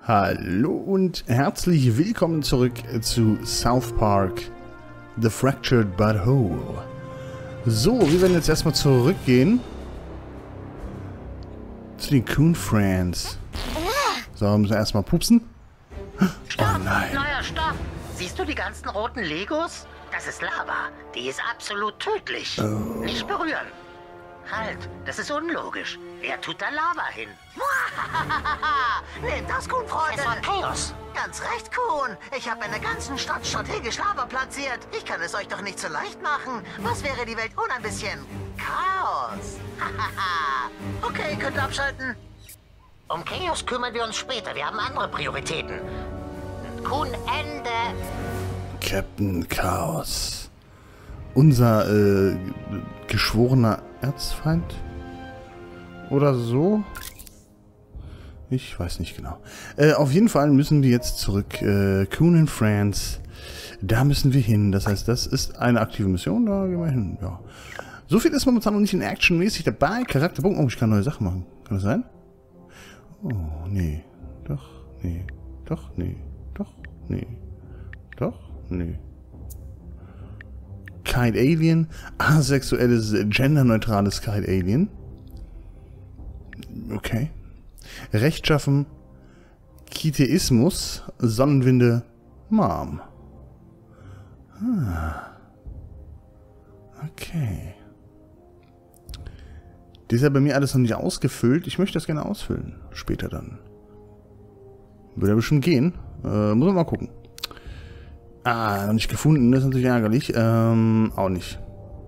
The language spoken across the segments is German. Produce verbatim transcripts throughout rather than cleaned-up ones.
Hallo und herzlich willkommen zurück zu South Park The Fractured But Whole. So, wir werden jetzt erstmal zurückgehen zu den Coon Friends. So, müssen wir erstmal pupsen. Stopp! Oh nein. Neuer Stopp! Siehst du die ganzen roten Legos? Das ist Lava. Die ist absolut tödlich. Oh. Nicht berühren. Halt, das ist unlogisch. Wer tut da Lava hin? Nehmt das, Kuhn-Freunde! Es war Chaos. Ganz recht, Kuhn. Ich habe in der ganzen Stadt strategisch Lava platziert. Ich kann es euch doch nicht so leicht machen. Was wäre die Welt ohne ein bisschen Chaos? Okay, könnt ihr abschalten. Um Chaos kümmern wir uns später. Wir haben andere Prioritäten. Kuhn, Ende. Captain Chaos. Unser äh, geschworener Erzfeind? Oder so? Ich weiß nicht genau. Äh, auf jeden Fall müssen wir jetzt zurück. Äh, Coon and Friends. Da müssen wir hin. Das heißt, das ist eine aktive Mission. Da gehen wir hin. Ja. So viel ist momentan noch nicht in Action-mäßig dabei. Charakterpunkt. Oh, ich kann neue Sachen machen. Kann das sein? Oh, nee. Doch, nee. Doch, nee. Doch, nee. Doch, nee. Kite Alien. Asexuelles, genderneutrales Kite Alien. Okay. Rechtschaffen. Kiteismus. Sonnenwinde. Mom. Ah. Okay. Das ist ja bei mir alles noch nicht ausgefüllt. Ich möchte das gerne ausfüllen. Später dann. Würde ja bestimmt gehen. Äh, muss man mal gucken. Ah, noch nicht gefunden. Das ist natürlich ärgerlich. Ähm, auch nicht.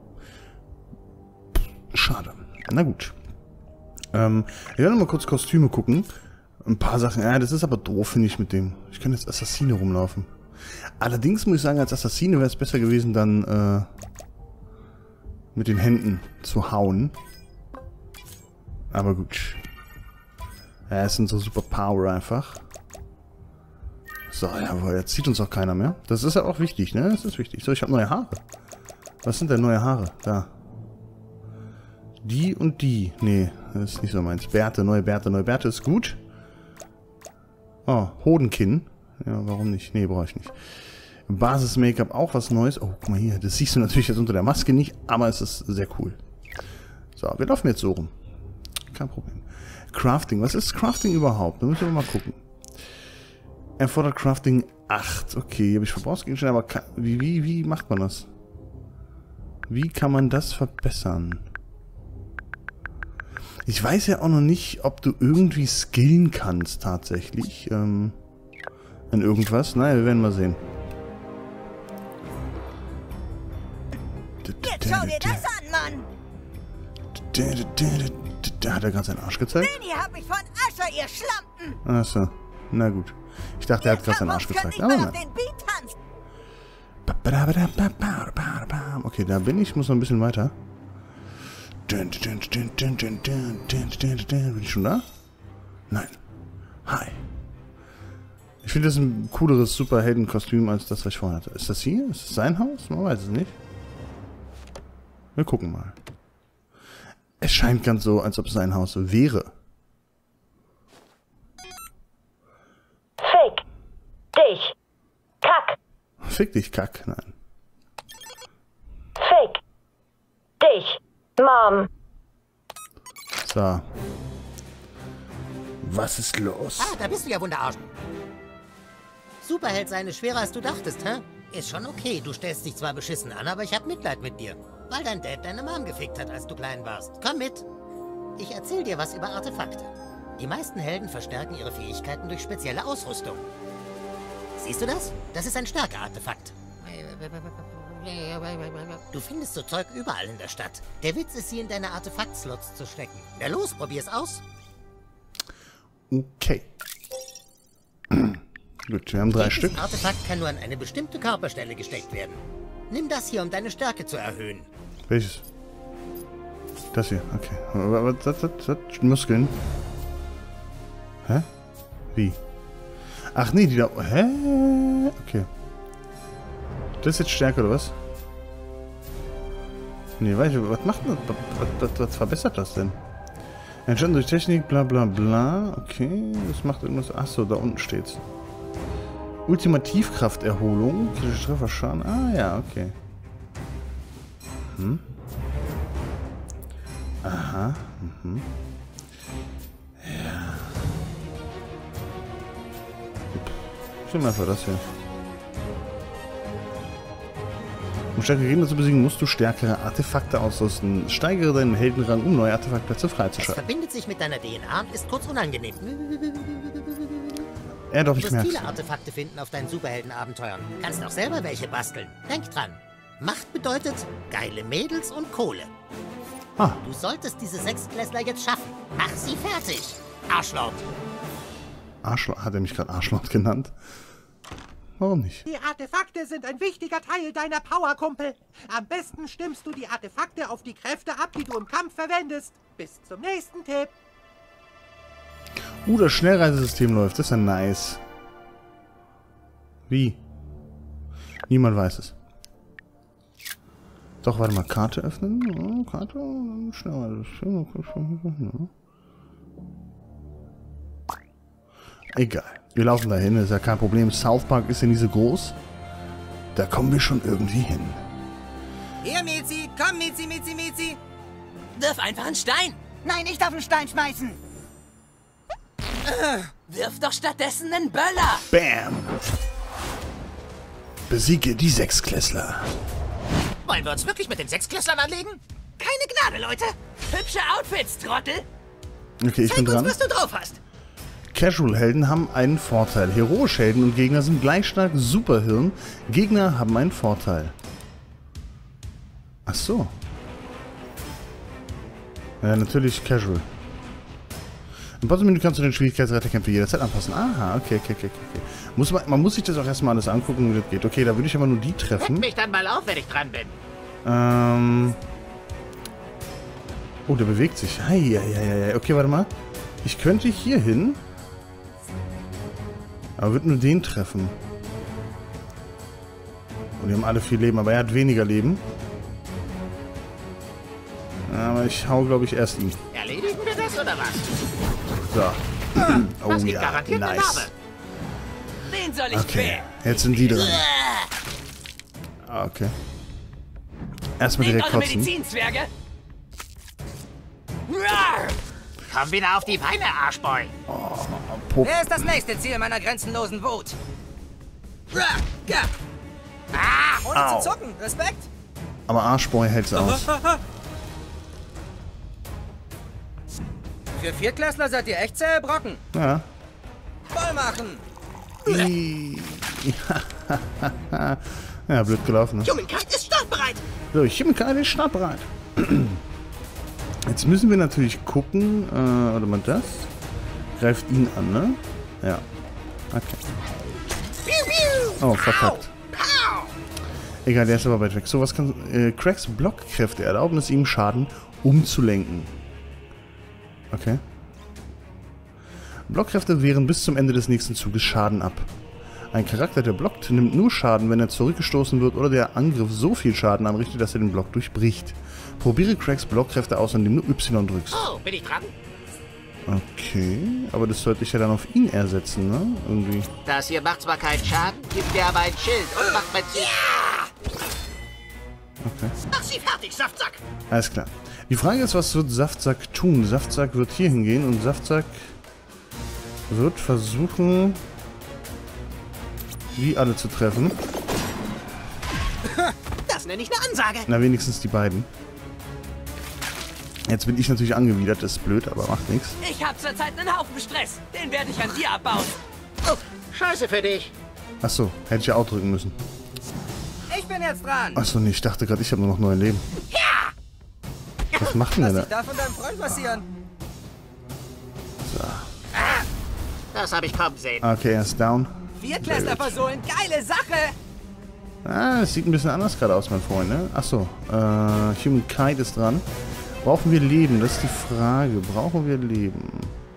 Schade. Na gut. Ähm, ich werde noch mal kurz Kostüme gucken. Ein paar Sachen. Ja, das ist aber doof, finde ich, mit dem. Ich kann jetzt Assassine rumlaufen. Allerdings muss ich sagen, als Assassine wäre es besser gewesen, dann äh, mit den Händen zu hauen. Aber gut. Ja, es sind so super Power einfach. So, jawohl, jetzt sieht uns auch keiner mehr. Das ist ja auch wichtig, ne? Das ist wichtig. So, ich habe neue Haare. Was sind denn neue Haare? Da. Die und die. Nee, das ist nicht so meins. Bärte, neue Bärte, neue Bärte ist gut. Oh, Hodenkinn. Ja, warum nicht? Nee, brauche ich nicht. Basis-Make-up auch was Neues. Oh, guck mal hier. Das siehst du natürlich jetzt unter der Maske nicht, aber es ist sehr cool. So, wir laufen jetzt so rum. Kein Problem. Crafting. Was ist Crafting überhaupt? Da müssen wir mal gucken. Erfordert Crafting acht. Okay, habe ich Verbrauchsgegenstände, aber kann, wie, wie, wie macht man das? Wie kann man das verbessern? Ich weiß ja auch noch nicht, ob du irgendwie skillen kannst tatsächlich. Ähm, in irgendwas. Naja, wir werden mal sehen. Jetzt schau dir das an, Mann! Da hat er gerade seinen Arsch gezeigt. Den hier hab ich von Ascher, ihr Schlampen! Achso, na gut. Ich dachte, er hat gerade seinen Arsch gezeigt. Aber nein. Okay, da bin ich. Ich muss noch ein bisschen weiter. Bin ich schon da? Nein. Hi. Ich finde das ein cooleres Superheldenkostüm als das, was ich vorhin hatte. Ist das hier? Ist das sein Haus? Man weiß es nicht. Wir gucken mal. Es scheint ganz so, als ob es sein Haus wäre. Fick dich, Kack. Fick dich, Kack. Nein. Fick dich, Mom. So. Was ist los? Ah, da bist du ja, Wunderarsch. Superheld sein ist schwerer, als du dachtest, hä? Ist schon okay, du stellst dich zwar beschissen an, aber ich hab Mitleid mit dir. Weil dein Dad deine Mom gefickt hat, als du klein warst. Komm mit. Ich erzähl dir was über Artefakte. Die meisten Helden verstärken ihre Fähigkeiten durch spezielle Ausrüstung. Siehst du das? Das ist ein Stärke-Artefakt. Du findest so Zeug überall in der Stadt. Der Witz ist, sie in deine Artefakt-Slots zu stecken. Na los, probier's aus. Okay. Gut, wir haben drei Jedes Stück. Artefakt kann nur an eine bestimmte Körperstelle gesteckt werden. Nimm das hier, um deine Stärke zu erhöhen. Welches? Das hier, okay. Was, was, was, was? Muskeln? Hä? Wie? Ach nee, die da... Hä? Okay. Das ist jetzt Stärke, oder was? Nee, weiß ich, was macht das? Was, was, was verbessert das denn? Entstanden durch Technik, bla bla bla. Okay, das macht irgendwas. Achso, da unten steht's. Ultimativkrafterholung. Kritische Trefferschaden. Ah ja, okay. Hm. Aha. Mhm. Ja. Ich nehme einfach das hier. Um stärkere Gegner zu besiegen, musst du stärkere Artefakte ausrüsten. Steigere deinen Heldenrang, um neue Artefaktplätze Es freizuschalten. verbindet sich mit deiner D N A und ist kurz unangenehm. Ja, doch, Du ich wirst merke. viele Artefakte finden auf deinen Superheldenabenteuern. Kannst auch selber welche basteln. Denk dran. Macht bedeutet geile Mädels und Kohle. Ah, Du solltest diese Sechstklässler jetzt schaffen. Mach sie fertig. Arschloch. Arschloch. Hat er mich gerade Arschloch genannt? Warum nicht? Die Artefakte sind ein wichtiger Teil deiner Power, Kumpel. Am besten stimmst du die Artefakte auf die Kräfte ab, die du im Kampf verwendest. Bis zum nächsten Tipp. Uh, das Schnellreisesystem läuft. Das ist ja nice. Wie? Niemand weiß es. Doch, warte mal. Karte öffnen. Ja, Karte. Schnellreisesystem. Egal. Wir laufen dahin. Ist ja kein Problem. South Park ist ja nicht so groß. Da kommen wir schon irgendwie hin. Hier, Mizi, komm, Mizi, Mizi, Mizi. Wirf einfach einen Stein. Nein, ich darf einen Stein schmeißen. Wirf doch stattdessen einen Böller. Bam! Besiege die Sechsklässler. Wollen wir uns wirklich mit den Sechsklässlern anlegen? Keine Gnade, Leute. Hübsche Outfits, Trottel. Okay, ich bin Zeig uns, dran. was du drauf hast. Casual-Helden haben einen Vorteil. Heroische Helden und Gegner sind gleich stark. Superhirn. Gegner haben einen Vorteil. Ach so. Ja, natürlich Casual. Im Bottom-Menü kannst du den Schwierigkeitsgrad der Kämpfe jederzeit anpassen. Aha, okay, okay, okay, okay. Muss man, man muss sich das auch erstmal alles angucken, wie das geht. Okay, da würde ich aber nur die Weck treffen. mich dann mal auf, wenn ich dran bin. Ähm. Oh, der bewegt sich. Hei, hei, hei, hei. Okay, warte mal. Ich könnte hier hin. Aber wird nur den treffen. Und die haben alle viel Leben, aber er hat weniger Leben. Aber ich hau, glaube ich, erst ihn. Erledigen wir das oder was? So. Oh Das gibt ja, garantiert eine nice. Narbe. Den soll ich Okay, quälen. jetzt sind die dran. Okay. Erstmal Nehmt direkt eure kotzen. Medizinzwerge. Rar! Komm wieder auf die Beine, Arschboy. Pop. Wer ist das nächste Ziel meiner grenzenlosen Wut? Rar! Ja. Ah, Ohne Au. zu zucken. Respekt. Aber Arschboy hält's aus. Für Viertklässler seid ihr echt zähe Brocken. Ja. Voll machen. I- ja, blöd gelaufen, ne? Humankind ist startbereit. So, ich bin gerade startbereit. Jetzt müssen wir natürlich gucken. Äh, warte mal, das greift ihn an, ne? Ja. Okay. Oh, verkackt. Egal, der ist aber weit weg. So, was kann. Äh, Cracks Blockkräfte erlauben es ihm, Schaden umzulenken. Okay. Blockkräfte wehren bis zum Ende des nächsten Zuges Schaden ab. Ein Charakter, der blockt, nimmt nur Schaden, wenn er zurückgestoßen wird oder der Angriff so viel Schaden anrichtet, dass er den Block durchbricht. Probiere Cracks Blockkräfte aus, indem du Y drückst. Oh, bin ich dran? Okay, aber das sollte ich ja dann auf ihn ersetzen, ne? Irgendwie. Das hier macht zwar keinen Schaden, gibt mir aber ein Schild und macht Benzin. Okay. Mach sie fertig, Saftsack! Alles klar. Die Frage ist, was wird Saftsack tun? Saftsack wird hier hingehen und Saftsack wird versuchen, die alle zu treffen. Das nenne ich eine Ansage. Na, wenigstens die beiden. Jetzt bin ich natürlich angewidert, das ist blöd, aber macht nichts. Ich hab zurzeit einen Haufen Stress. Den werde ich an dir abbauen. Oh, scheiße für dich. Achso, hätte ich ja auch drücken müssen. Ich bin jetzt dran. Achso, nee, ich dachte gerade, ich habe nur noch neun Leben. Was macht denn der Lass dich da? da von deinem Freund passieren. Das habe ich kommen sehen. Okay, er ist down. Viertklässler versohlen. Geile Sache. Ah, es sieht ein bisschen anders gerade aus, mein Freund, ne? Achso, äh, Humankind ist dran. Brauchen wir Leben? Das ist die Frage. Brauchen wir Leben?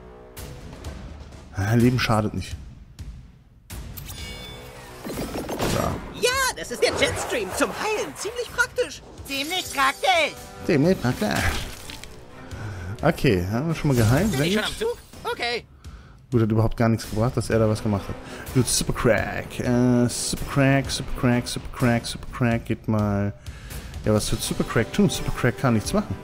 Ah, Leben schadet nicht. Ja, das ist der Jetstream zum Heilen. Ziemlich praktisch. Ziemlich praktisch. Dem nicht, na klar. Okay, haben wir schon mal geheilt. Bin Sehr ich schon gut. am Zug? Okay. Gut, hat überhaupt gar nichts gebracht, dass er da was gemacht hat. Gut, Super Crack. Äh, Super Crack, Super Crack, Super Crack, Super Crack. Geht mal... Ja, was wird Super Crack tun? Super Crack kann nichts machen.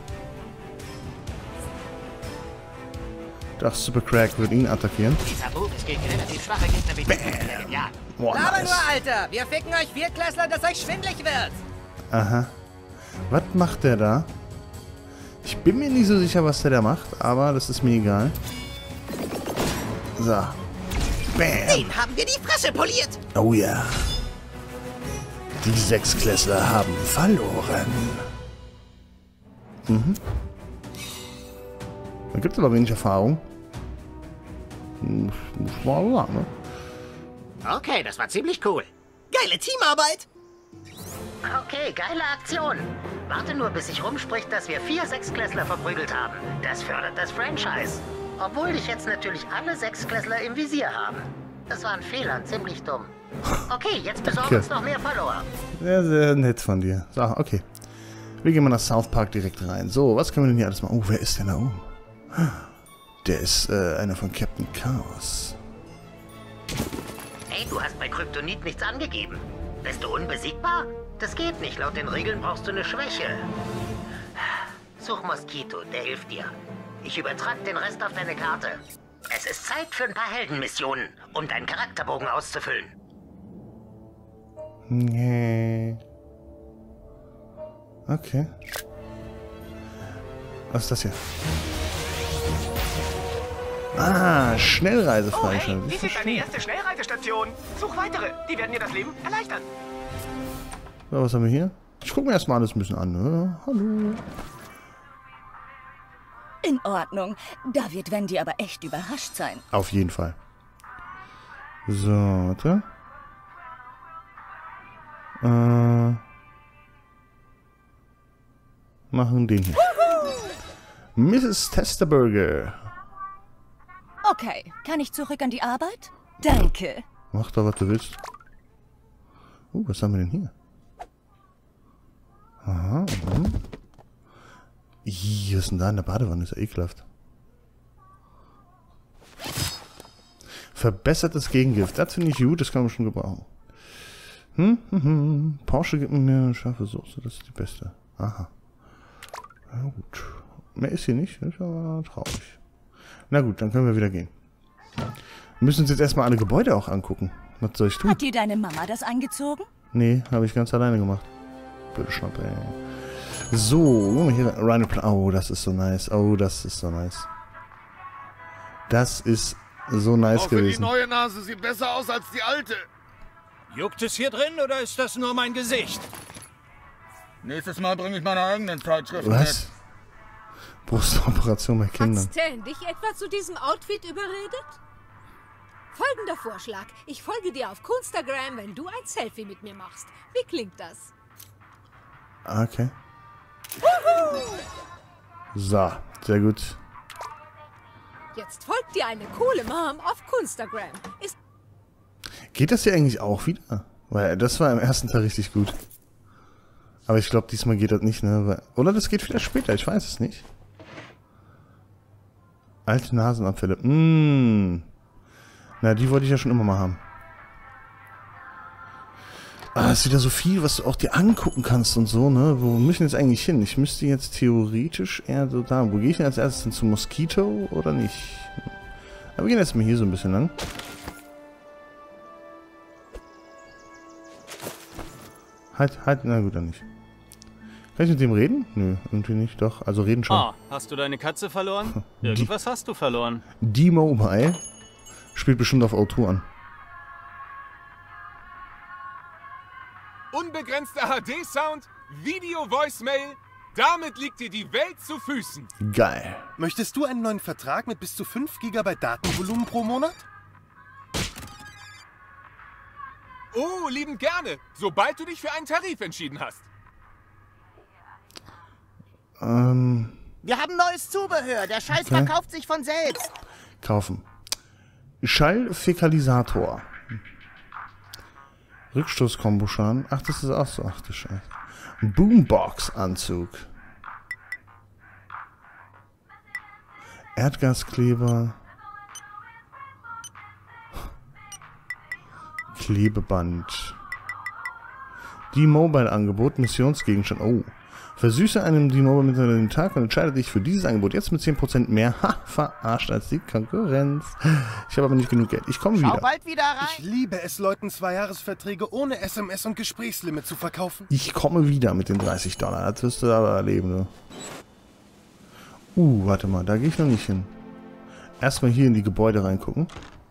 Doch, Super Crack wird ihn attackieren. Dieser Move ist gegen relativ schwache Gegner wie die ja. Boah, Aber nice. nur, Alter. Wir ficken euch Viertklässler, dass euch schwindlig wird. Aha. Was macht der da? Ich bin mir nicht so sicher, was der da macht, aber das ist mir egal. So. Bam. Den haben wir die Fresse poliert. Oh ja. Die Sechsklässler haben verloren. Mhm. Da gibt es aber wenig Erfahrung. Muss, muss man sagen, ne? Okay, das war ziemlich cool. Geile Teamarbeit. Okay, geile Aktion. Warte nur, bis sich rumspricht, dass wir vier Sechsklässler verprügelt haben. Das fördert das Franchise. Obwohl dich jetzt natürlich alle Sechsklässler im Visier haben. Das war ein Fehler, ziemlich dumm. Okay, jetzt besorgen Danke. uns noch mehr Follower. Sehr, sehr nett von dir. So, okay. Wir gehen mal nach South Park direkt rein. So, was können wir denn hier alles machen? Oh, wer ist denn da oben? Der ist äh, einer von Captain Chaos. Hey, du hast bei Kryptonit nichts angegeben. Bist du unbesiegbar? Das geht nicht. Laut den Regeln brauchst du eine Schwäche. Such Moskito, der hilft dir. Ich übertrage den Rest auf deine Karte. Es ist Zeit für ein paar Heldenmissionen, um deinen Charakterbogen auszufüllen. Nee. Okay. Was ist das hier? Ah, Schnellreise Oh, hey, freischalten. dies ist deine erste Schnellreisestation. Such weitere. Die werden dir das Leben erleichtern. So, was haben wir hier? Ich gucke mir erstmal alles ein bisschen an. Ne? Hallo. In Ordnung. Da wird Wendy aber echt überrascht sein. Auf jeden Fall. So, warte. Äh. Machen den hier. Misses Testerburger. Okay, kann ich zurück an die Arbeit? Danke. Mach doch, was du willst. Uh, was haben wir denn hier? Aha. Mhm. Ih, was ist denn da in der Badewanne? Ist ja ekelhaft. Verbessertes Gegengift. Das finde ich gut, das kann man schon gebrauchen. Hm, hm, hm. Porsche gibt mir eine scharfe Soße, das ist die beste. Aha. Na gut. Mehr ist hier nicht, das ist aber traurig. Na gut, dann können wir wieder gehen. Wir müssen uns jetzt erstmal alle Gebäude auch angucken. Was soll ich tun? Hat dir deine Mama das angezogen? Nee, habe ich ganz alleine gemacht. Blöde Schnappe, ey. So, guck mal hier, Rhino Pla- Oh, das ist so nice. Oh, das ist so nice. Das ist so nice Hoffe, die gewesen. neue Nase sieht besser aus als die alte. Juckt es hier drin oder ist das nur mein Gesicht? Nächstes Mal bringe ich meine eigenen Zeitschriften Was? Brustoperation bei Kindern. Hat Stan dich etwa zu diesem Outfit überredet? Folgender Vorschlag. Ich folge dir auf Kunstagram, wenn du ein Selfie mit mir machst. Wie klingt das? Okay. So, sehr gut. Jetzt folgt dir eine coole Mom auf Kunstagram. Ist Geht das hier eigentlich auch wieder? Weil das war im ersten Teil richtig gut. Aber ich glaube, diesmal geht das nicht, ne? Weil, oder das geht vielleicht später, ich weiß es nicht. Alte Nasenabfälle. Mmh. Na, die wollte ich ja schon immer mal haben. Ah, ist wieder so viel, was du auch dir angucken kannst und so, ne? Wo müssen wir jetzt eigentlich hin? Ich müsste jetzt theoretisch eher so da. Wo gehe ich denn als erstes hin? Zu Moskito oder nicht? Aber wir gehen jetzt mal hier so ein bisschen lang. Halt, halt, na gut, dann nicht. Kann ich mit dem reden? Nö, irgendwie nicht. Doch, also reden schon. Ah, hast du deine Katze verloren? Irgendwas hast du verloren. D-Mobile spielt bestimmt auf O zwei an. Unbegrenzter H D-Sound, Video-Voicemail, damit liegt dir die Welt zu Füßen. Geil. Möchtest du einen neuen Vertrag mit bis zu fünf Gigabyte Datenvolumen pro Monat? Oh, liebend gerne, sobald du dich für einen Tarif entschieden hast. Ähm. Wir haben neues Zubehör. Der Scheiß Okay. verkauft sich von selbst. Kaufen. Schallfäkalisator. Rückstoß-Kombo-Schaden. Ach, das ist auch so. Ach du Scheiße. Erdgaskleber. Klebeband. Die Mobile-Angebot, Missionsgegenstand. Oh. Versüße einem die Mobile mit den Tag und entscheide dich für dieses Angebot jetzt mit zehn Prozent mehr. Ha, verarscht als die Konkurrenz. Ich habe aber nicht genug Geld. Ich komme wieder. Schau bald wieder rein. Ich liebe es, Leuten Zweijahresverträge ohne S M S und Gesprächslimit zu verkaufen. Ich komme wieder mit den dreißig Dollar. Das wirst du aber erleben, ne? Uh, warte mal. Da gehe ich noch nicht hin. Erstmal hier in die Gebäude reingucken.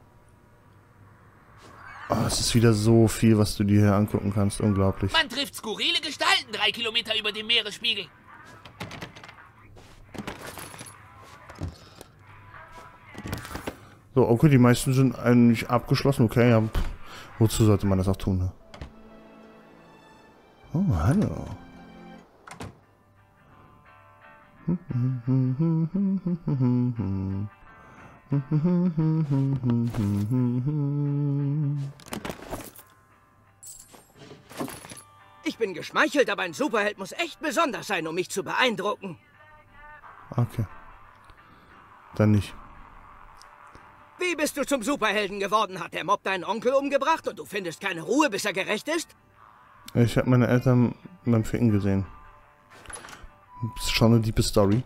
Oh, es ist wieder so viel, was du dir hier angucken kannst. Unglaublich. Man trifft skurrile Gestalten drei Kilometer über dem Meeresspiegel. So, okay, die meisten sind eigentlich abgeschlossen. Okay, ja. Pff, wozu sollte man das auch tun, ne? Oh, hallo. Ich bin geschmeichelt, aber ein Superheld muss echt besonders sein, um mich zu beeindrucken. Okay. Dann nicht. Wie bist du zum Superhelden geworden? Hat der Mob deinen Onkel umgebracht und du findest keine Ruhe, bis er gerecht ist? Ich habe meine Eltern beim Ficken gesehen. Das ist schon eine diepe Story.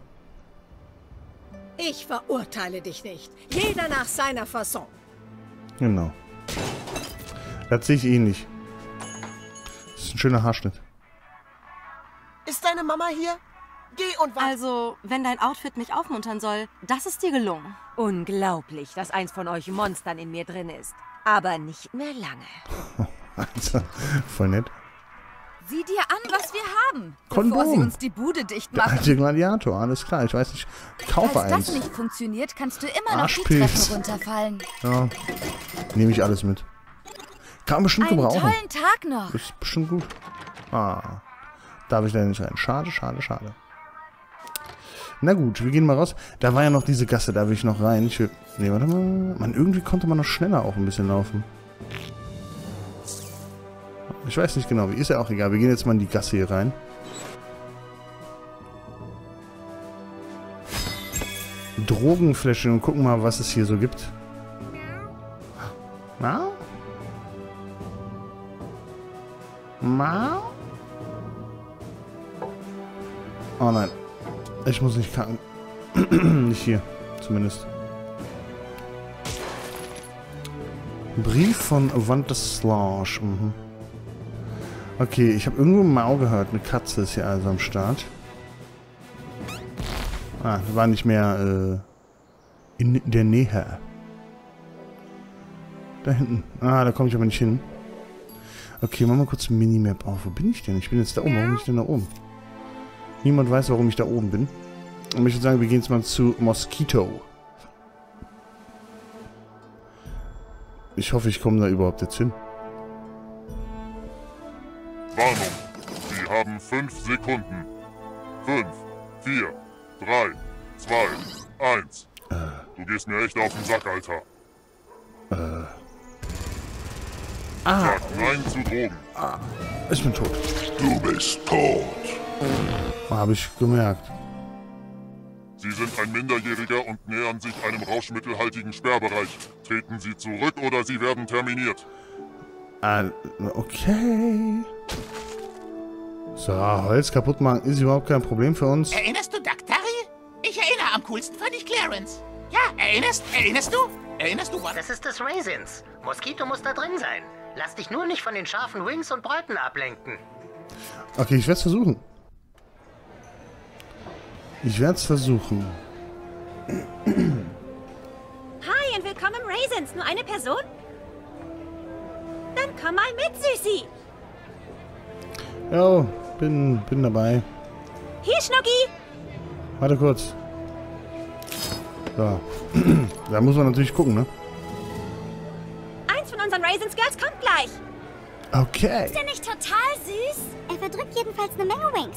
Ich verurteile dich nicht. Jeder nach seiner Fasson. Genau. Das sehe ich ähnlich. Das ist ein schöner Haarschnitt. Ist deine Mama hier? Geh und warte. Also, wenn dein Outfit mich aufmuntern soll, das ist dir gelungen. Unglaublich, dass eins von euch Monstern in mir drin ist. Aber nicht mehr lange. Also, voll nett. Sieh dir an, was wir haben, Kondom. bevor sie uns die Bude dicht Der machen. alte Gladiator, alles klar. Ich weiß nicht. Ich kaufe Falls eins. das nicht funktioniert, kannst du immer noch die Arschpilz. Treppe runterfallen. Ja. Nehme ich alles mit. Kann man bestimmt Einen gebrauchen. tollen Tag noch. Ist bestimmt gut. Ah. Darf ich da nicht rein? Schade, schade, schade. Na gut, wir gehen mal raus. Da war ja noch diese Gasse, da will ich noch rein. Ich will... Nee, warte mal. Man, irgendwie konnte man noch schneller auch ein bisschen laufen. Ich weiß nicht genau, wie. Ist ja auch egal. Wir gehen jetzt mal in die Gasse hier rein. Drogenfläschchen und gucken mal, was es hier so gibt. Na? Ma? Oh nein. Ich muss nicht kacken. Nicht hier, zumindest. Brief von Wanderslosh. Mhm. Okay, ich habe irgendwo Mau gehört. Eine Katze ist hier also am Start. Ah, war nicht mehr äh, in der Nähe. Da hinten. Ah, da komme ich aber nicht hin. Okay, machen wir kurz ein Minimap auf. Wo bin ich denn? Ich bin jetzt da oben. Warum bin ich denn da oben? Niemand weiß, warum ich da oben bin. Und ich würde sagen, wir gehen jetzt mal zu Mosquito. Ich hoffe, ich komme da überhaupt jetzt hin. Warnung. Sie haben fünf Sekunden. Fünf, vier, drei, zwei, eins. Äh. Du gehst mir echt auf den Sack, Alter. Äh. Ah. Sag nein zu Drogen. Ah. Ich bin tot. Du bist tot. Habe ich gemerkt. Sie sind ein Minderjähriger und nähern sich einem rauschmittelhaltigen Sperrbereich. Treten Sie zurück oder Sie werden terminiert. Ah, okay. So, Holz kaputt machen ist überhaupt kein Problem für uns. Erinnerst du Daktari? Ich erinnere, am coolsten fand ich Clarence. Ja, erinnerst, erinnerst du? Erinnerst du was? Das ist des Raisins. Mosquito muss da drin sein. Lass dich nur nicht von den scharfen Wings und Bräuten ablenken. Okay, ich werde es versuchen. Ich werde es versuchen. Hi und willkommen im Raisins. Nur eine Person? Dann komm mal mit, Süßi. Jo, bin, bin dabei. Hier, Schnucki. Warte kurz. So. Da muss man natürlich gucken, ne? Eins von unseren Raisins Girls kommt gleich. Okay. Ist der nicht total süß? Er verdrückt jedenfalls eine Menge Wings.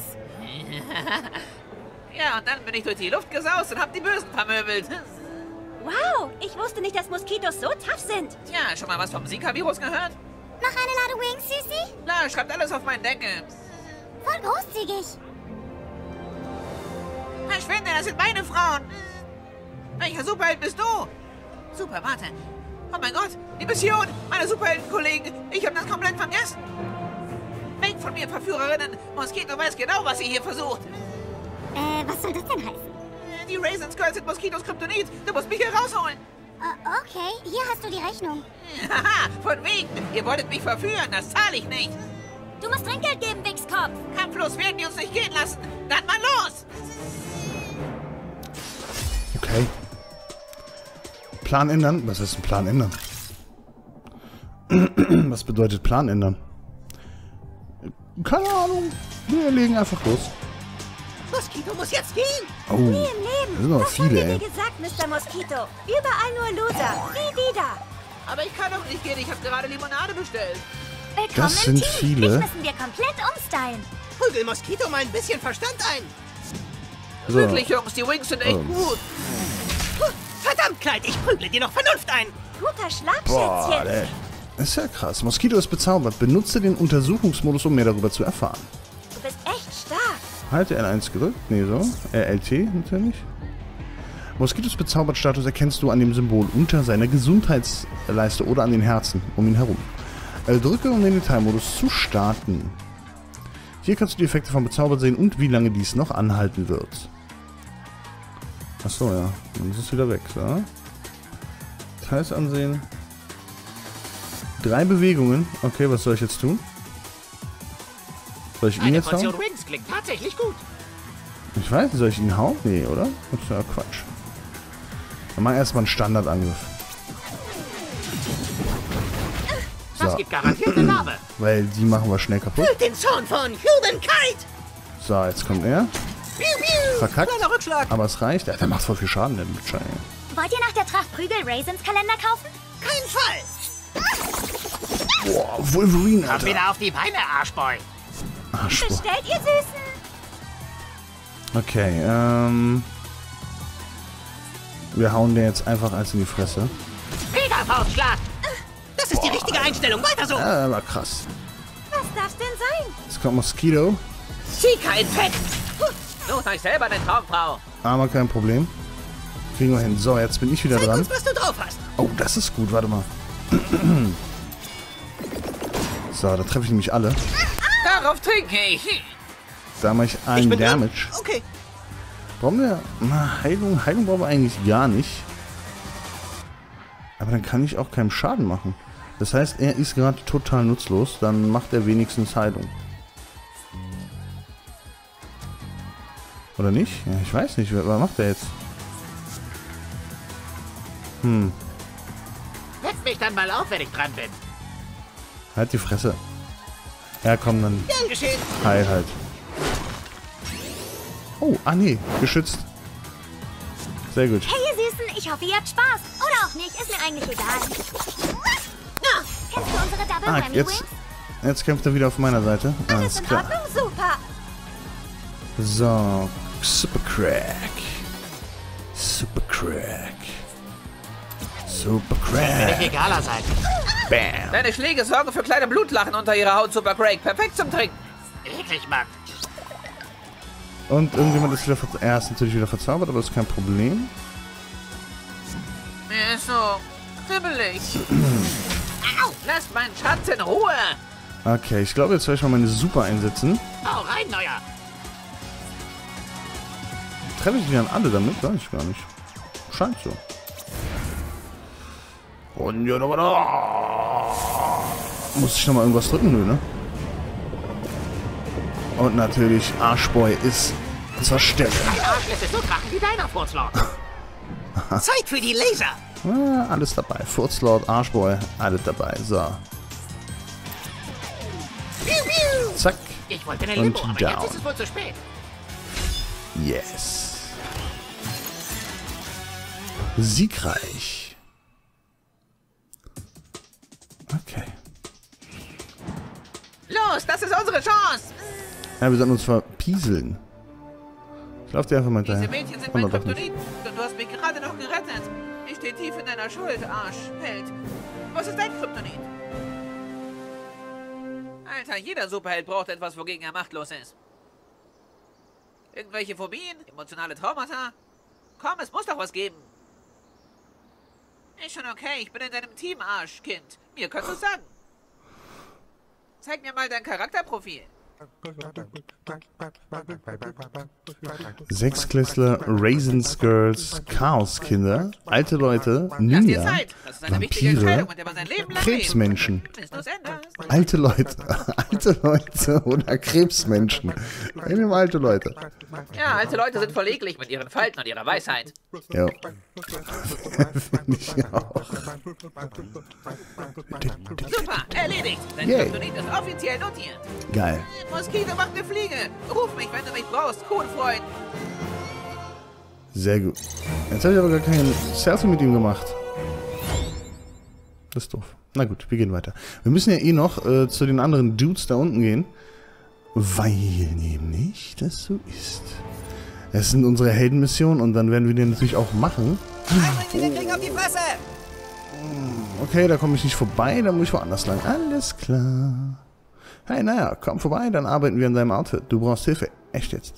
Ja, und dann bin ich durch die Luft gesaust und hab die Bösen vermöbelt. Wow, ich wusste nicht, dass Moskitos so tough sind. Tja, schon mal was vom Zika-Virus gehört? Noch eine Ladung Wings, Süßi? Na, schreibt alles auf meinen Deckel. Voll großzügig. Verschwinde, das sind meine Frauen. Welcher Superheld bist du? Super, warte. Oh mein Gott, die Mission, meine Superheldenkollegen. Ich habe das komplett vergessen. Weg von mir, Verführerinnen. Moskito weiß genau, was ihr hier versucht. Äh, was soll das denn heißen? Die Raisins Girls sind Moskitos Kryptonit. Du musst mich hier rausholen. Uh, okay, hier hast du die Rechnung. Haha, von wegen. Ihr wolltet mich verführen, das zahle ich nicht. Du musst Trinkgeld geben, Wichskopf. Kampflos werden die uns nicht gehen lassen. Dann mal los. Okay. Plan ändern? Was ist ein Plan ändern? Was bedeutet Plan ändern? Keine Ahnung. Wir legen einfach los. Moskito muss jetzt gehen. Oh, Nie im Leben. das sind aber Was viele, haben wir ey. dir gesagt, Mister Moskito? Überall nur Loser. Nie wieder. Aber ich kann doch nicht gehen. Ich habe gerade Limonade bestellt. Willkommen Das im sind Team. viele. Dich müssen wir komplett umstylen. Prügel Moskito mal ein bisschen Verstand ein. So. Wirklich, Jungs, die Wings sind echt Oh. gut. Puh, verdammt, Kleid, ich prügle dir noch Vernunft ein. Guter Schlag, Boah, Schätzchen. ey. Das ist ja krass. Moskito ist bezaubert. Benutze den Untersuchungsmodus, um mehr darüber zu erfahren. Du bist echt stark. Halte L eins gedrückt. Nee, so. Äh, L T natürlich. Moskitos Bezaubertstatus erkennst du an dem Symbol unter seiner Gesundheitsleiste oder an den Herzen um ihn herum. Äh, drücke, um den Detailmodus zu starten. Hier kannst du die Effekte von Bezaubert sehen und wie lange dies noch anhalten wird. Achso, ja. Dann ist es wieder weg. So. Details ansehen. Drei Bewegungen. Okay, was soll ich jetzt tun? Soll ich ihn Eine jetzt hauen? Portion Wings klingt tatsächlich gut. Ich weiß nicht, soll ich ihn hauen? Nee, oder? Das ist ja Quatsch. Dann mach erstmal einen Standardarangriff. Das So. gibt garantiert eine Narbe. Weil die machen wir schnell kaputt. Fühlt den Zorn von Humankind. So, jetzt kommt er. Piu, piu. Verkackt. Kleiner Rückschlag. Aber es reicht. Ja, der macht voll viel Schaden, der Lutscher. ey. Wollt ihr nach der Tracht Prügel Raisins Kalender kaufen? Kein Fall. Boah, Wolverine, Komm Alter. wieder auf die Beine, Arschboy. Arschboy. Bestellt, ihr Süßen. Okay, ähm... wir hauen den jetzt einfach eins in die Fresse. Wieder Faustschlag. Das ist die richtige Einstellung. Weiter so. Ja, war krass. Was darf's denn sein? Jetzt kommt Moskito. Zika-Infekt. Sucht euch selber eine Traumfrau. Aber kein Problem. Kriegen wir hin. So, jetzt bin ich wieder Zeig dran. uns, was du drauf hast. Oh, das ist gut. Warte mal. So, da treffe ich nämlich alle. Darauf trinke ich. Da mache ich einen bin dran. Damage. Okay. Brauchen wir... Na, Heilung, Heilung brauchen wir eigentlich gar nicht. Aber dann kann ich auch keinen Schaden machen. Das heißt, er ist gerade total nutzlos. Dann macht er wenigstens Heilung. Oder nicht? Ja, ich weiß nicht. Was macht er jetzt? Hm. Weck mich dann mal auf, wenn ich dran bin. Halt die Fresse. Ja, komm, dann Gern geschehen. heil halt. Oh, ah nee. Geschützt. Sehr gut. Hey, ihr Süßen, ich hoffe, ihr habt Spaß. Oder auch nicht, ist mir eigentlich egal. Na, kennst du unsere Double Ah, Whammy jetzt, Wings? jetzt kämpft er wieder auf meiner Seite. Alles Alles in klar. Ordnung? Super. So, Super Crack. Super Crack. Super Will ich Crack. egaler sein. Bam. Deine Schläge sorgen für kleine Blutlachen unter ihrer Haut, Super Craig. Perfekt zum Trinken. Eklig, Mann. Und irgendjemand ist wieder ver er ist natürlich wieder verzaubert, aber das ist kein Problem. Mir ist so kribbelig. Au, lasst meinen Schatz in Ruhe. Okay, ich glaube, jetzt werde ich mal meine Super einsetzen. Hau rein, Neuer. Treffe ich die dann alle damit? Weiß ich gar nicht. Scheint so. Und ja, aber da muss ich nochmal irgendwas drücken, nö, ne? Und natürlich, Arschboy ist zur Stelle. Dein Arsch lässt es so krachen wie deiner, Furzlord. Zeit für die Laser. Ah, alles dabei. Furzlord, Arschboy, alles dabei. So. Piu, piu. Zack. Ich wollte eine Und Limo, aber jetzt down. ist es wohl zu spät. Yes. Siegreich. Okay. Los, das ist unsere Chance. Ja, wir sollten uns verpieseln. Ich lauf dir einfach mal Diese hinterher. Mädchen sind Oh, mein doch nicht. Kryptonit. Und du hast mich gerade noch gerettet. Ich stehe tief in deiner Schuld, Arsch, Held. Was ist dein Kryptonit? Alter, jeder Superheld braucht etwas, wogegen er machtlos ist. Irgendwelche Phobien? Emotionale Traumata? Komm, es muss doch was geben. Ist schon okay, ich bin in deinem Team, Arschkind. Mir kannst du sagen. Zeig mir mal dein Charakterprofil. Sechsklässler, Raisins Girls, Chaoskinder, alte Leute, Ninja, Vampire, Krebsmenschen. Alte Leute, alte Leute oder Krebsmenschen. Wir nehmen alte Leute. Ja, alte Leute sind verleglich mit ihren Falten und ihrer Weisheit. Ja. Finde ich auch. Super, erledigt. Dein Yay. Kryptonit ist offiziell notiert. Geil. Moskito macht eine Fliege. Ruf mich, wenn du mich brauchst. Cool, Freund. Sehr gut. Jetzt habe ich aber gar keinen Selfie mit ihm gemacht. Das ist doof. Na gut, wir gehen weiter. Wir müssen ja eh noch äh, zu den anderen Dudes da unten gehen. Weil nämlich das so ist. Es sind unsere Heldenmissionen und dann werden wir die natürlich auch machen. Okay, da komme ich nicht vorbei, da muss ich woanders lang. Alles klar. Hey, naja, komm vorbei, dann arbeiten wir an deinem Outfit. Du brauchst Hilfe. Echt jetzt.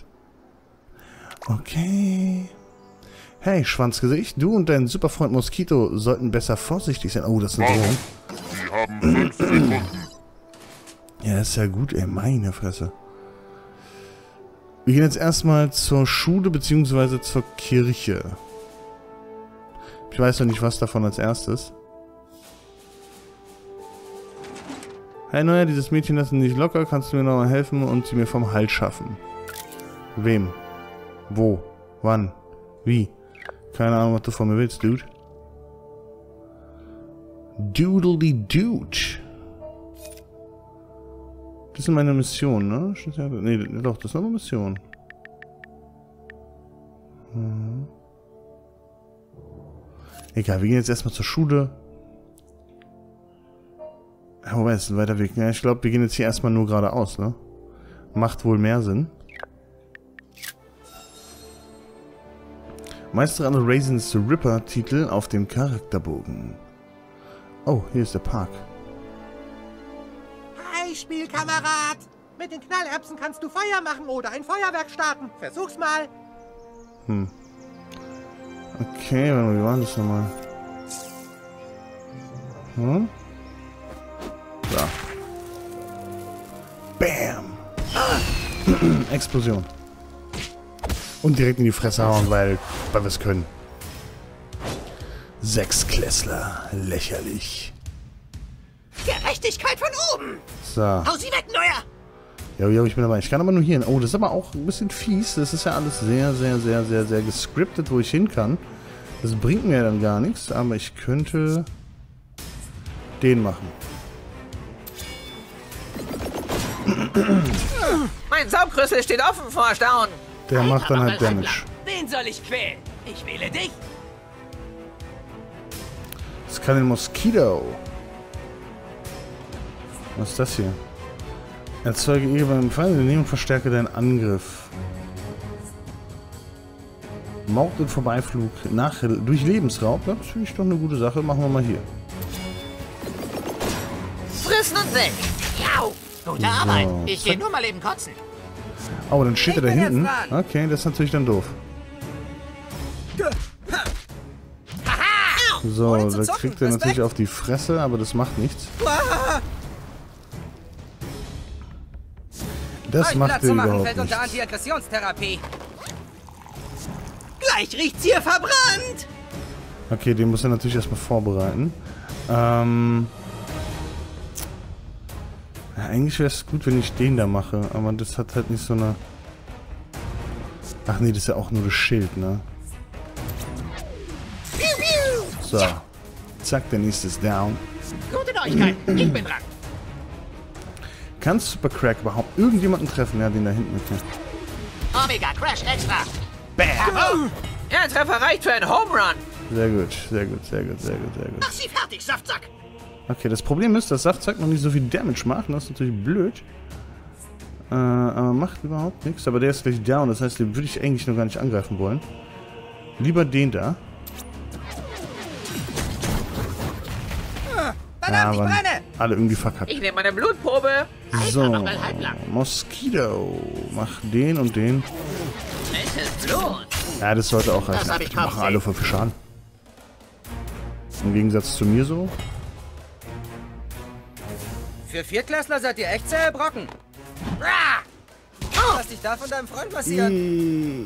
Okay. Hey, Schwanzgesicht, du und dein Superfreund Moskito sollten besser vorsichtig sein. Oh, das ist eine Drohung. Sie haben fünf Sekunden. Ja, ist ja gut, ey. Meine Fresse. Wir gehen jetzt erstmal zur Schule bzw. zur Kirche. Ich weiß noch nicht, was davon als erstes. Hey, Neuer, dieses Mädchen lässt nicht locker. Kannst du mir noch mal helfen und sie mir vom Hals schaffen? Wem? Wo? Wann? Wie? Keine Ahnung, was du von mir willst, Dude. Doodly Dude. Das sind meine Missionen, ne? Ne, doch, das ist eine Mission. Hm. Egal, wir gehen jetzt erstmal zur Schule. Ja, wobei, es ist ein weiter Weg. Ja, ich glaube, wir gehen jetzt hier erstmal nur geradeaus, ne? Macht wohl mehr Sinn. Meistere aller Raisins Ripper-Titel auf dem Charakterbogen. Oh, hier ist der Park. Hi, Spielkamerad! Mit den Knallerbsen kannst du Feuer machen oder ein Feuerwerk starten. Versuch's mal. Hm. Okay, wie war das nochmal? Hm? Da. Bam! Explosion. Und direkt in die Fresse hauen, weil, weil wir es können. Sechsklässler. Lächerlich. Gerechtigkeit von oben! So. Hau sie weg, Neuer! Ja, ja, ich bin dabei. Ich kann aber nur hier hin. Oh, das ist aber auch ein bisschen fies. Das ist ja alles sehr, sehr, sehr, sehr, sehr gescriptet, wo ich hin kann. Das bringt mir dann gar nichts, aber ich könnte den machen. Mein Saugrüssel steht offen vor Staunen. Der macht dann halt Damage. Wen soll ich quälen? Ich wähle dich. Das kann den Moskito. Was ist das hier? Erzeuge Ehre beim Feind, nehmen und verstärke deinen Angriff. Mord und Vorbeiflug nach, durch Lebensraub. Das finde ich doch eine gute Sache. Machen wir mal hier. Frissen und weg! Jau! Gute So. Arbeit! Ich gehe nur mal eben kotzen. Oh, dann steht Ich er da bin hinten. jetzt dran. Okay, das ist natürlich dann doof. So, da kriegt er natürlich auf die Fresse, aber das macht nichts. Das macht er überhaupt fällt nicht. unter Antiaggressionstherapie. Gleich riecht's hier verbrannt. Okay, den muss er natürlich erstmal vorbereiten. Ähm... Ja, eigentlich wäre es gut, wenn ich den da mache, aber das hat halt nicht so eine... Ach nee, das ist ja auch nur das Schild, ne? So. Zack, der nächste ist down. Gute Neuigkeiten, ich bin dran. Kann Supercrack überhaupt irgendjemanden treffen? Ja, den da hinten. Okay. Omega Crash Extra. Bam! Ja, ein Treffer reicht für einen Home Run. Sehr gut, sehr gut, sehr gut, sehr gut, sehr gut. Mach sie fertig, Saftsack. Okay, das Problem ist, dass Saftsack noch nicht so viel Damage macht. Das ist natürlich blöd. Äh, aber macht überhaupt nichts. Aber der ist gleich down. Das heißt, den würde ich eigentlich noch gar nicht angreifen wollen. Lieber den da. Verdammt, ich aber brenne! alle irgendwie verkackt. Ich nehme meine Blutprobe. So, Moskito. Mach den und den. Es ist Blut. Ja, das sollte auch reichen. Das hab ich Die machen alle voll viel Schaden. Im Gegensatz zu mir so. Für Viertklässler seid ihr echt zähe Brocken. Lass dich da von deinem Freund passieren.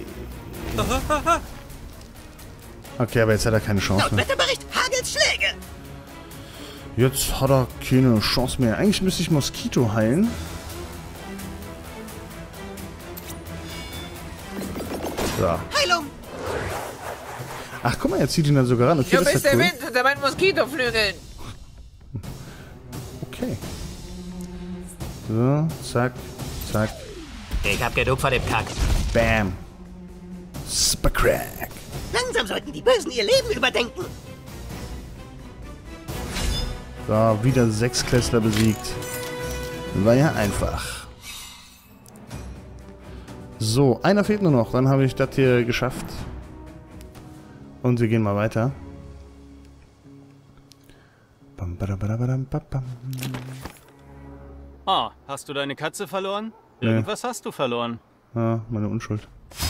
Okay, aber jetzt hat er keine Chance mehr. Wetterbericht, Hagelsschläge. Jetzt hat er keine Chance mehr. Eigentlich müsste ich Moskito heilen. So. Heilung. Ach, guck mal, er zieht ihn dann sogar ran. Okay, Du das bist ist ja der cool. Wind unter meinen Moskitoflügeln. Okay. So, zack, zack. Ich hab genug von dem Kack. Bam. Supercrack. Langsam sollten die Bösen ihr Leben überdenken. So, wieder sechs Klässler besiegt. War ja einfach. So, einer fehlt nur noch. Dann habe ich das hier geschafft. Und wir gehen mal weiter. Bam, badam, badam, badam. Ah, hast du deine Katze verloren? Nee. Irgendwas hast du verloren. Ah, meine Unschuld.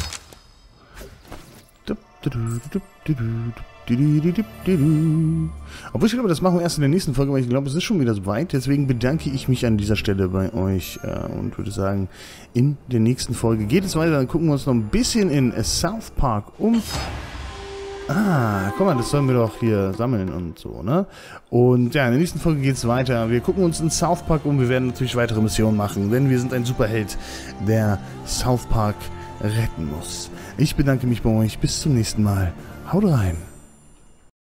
Obwohl ich glaube, das machen wir erst in der nächsten Folge, weil ich glaube, es ist schon wieder so weit. Deswegen bedanke ich mich an dieser Stelle bei euch äh, und würde sagen, in der nächsten Folge geht es weiter. Dann gucken wir uns noch ein bisschen in South Park um. Ah, guck mal, das sollen wir doch hier sammeln und so, ne? Und ja, in der nächsten Folge geht es weiter. Wir gucken uns in South Park um. Wir werden natürlich weitere Missionen machen, denn wir sind ein Superheld, der South Park retten muss. Ich bedanke mich bei euch. Bis zum nächsten Mal. Haut rein.